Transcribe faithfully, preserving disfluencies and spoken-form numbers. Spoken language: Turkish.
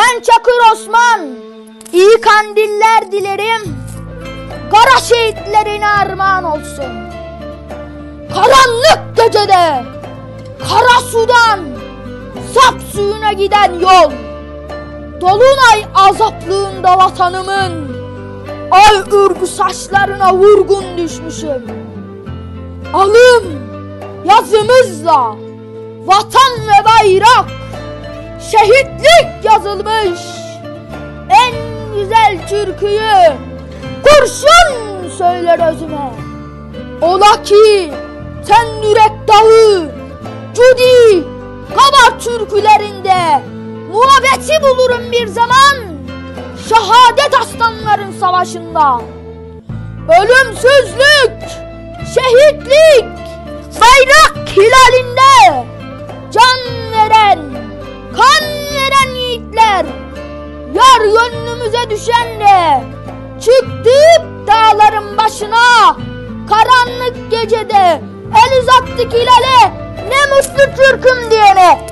Ben Çakır Osman, iyi kandiller dilerim, kara şehitlerine armağan olsun. Karanlık gecede, kara sudan, sap suyuna giden yol, dolunay azaplığında vatanımın, ay örgü saçlarına vurgun düşmüşüm. Alım yazımızla, vatan ve bayrak, şehitlik yazılmış. En güzel türküyü kurşun söyler özüme. Ola ki ten yürek dağı, cudi, kabar türkülerinde muhabbeti bulurum bir zaman, şehadet aslanların savaşında. Ölümsüzlük, şehitlik, bayrak hilalinde can veren, kan veren yiğitler, yar gönlümüze düşen de çıktık dağların başına. Karanlık gecede el uzattık hilale, ne mutlu Türk'üm diyene.